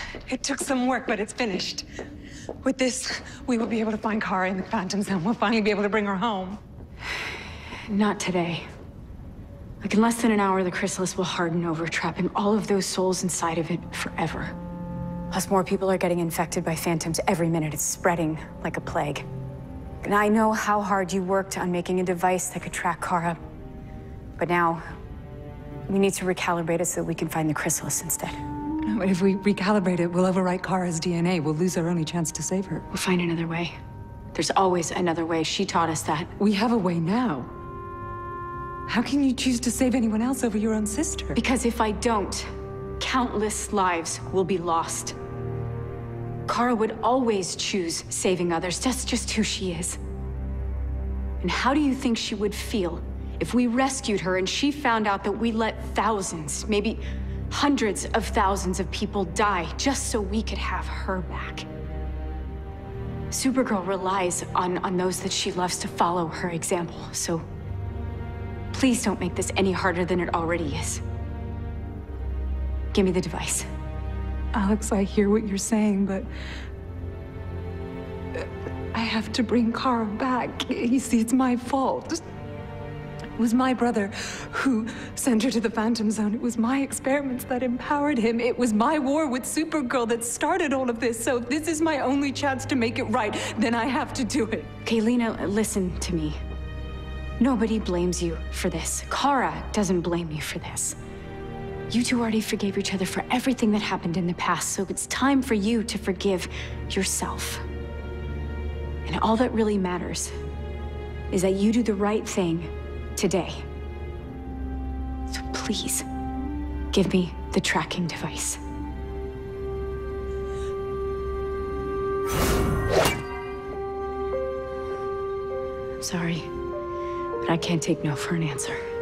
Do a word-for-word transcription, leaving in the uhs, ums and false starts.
It took some work, but it's finished. With this, we will be able to find Kara in the Phantom Zone. We'll finally be able to bring her home. Not today. Like, in less than an hour, the chrysalis will harden over, trapping all of those souls inside of it forever. Plus, more people are getting infected by phantoms every minute. It's spreading like a plague. And I know how hard you worked on making a device that could track Kara. But now, we need to recalibrate it so that we can find the chrysalis instead. No, if we recalibrate it, we'll overwrite Kara's D N A. We'll lose our only chance to save her. We'll find another way. There's always another way. She taught us that. We have a way now. How can you choose to save anyone else over your own sister? Because if I don't, countless lives will be lost. Kara would always choose saving others. That's just who she is. And how do you think she would feel if we rescued her and she found out that we let thousands, maybe hundreds of thousands of people die just so we could have her back? Supergirl relies on, on those that she loves to follow her example, so please don't make this any harder than it already is. Give me the device. Alex, I hear what you're saying, but I have to bring Kara back. You see, it's my fault. It was my brother who sent her to the Phantom Zone. It was my experiments that empowered him. It was my war with Supergirl that started all of this. So if this is my only chance to make it right, then I have to do it. Okay, Lena, listen to me. Nobody blames you for this. Kara doesn't blame you for this. You two already forgave each other for everything that happened in the past, so it's time for you to forgive yourself. And all that really matters is that you do the right thing today. So please, give me the tracking device. I'm sorry, but I can't take no for an answer.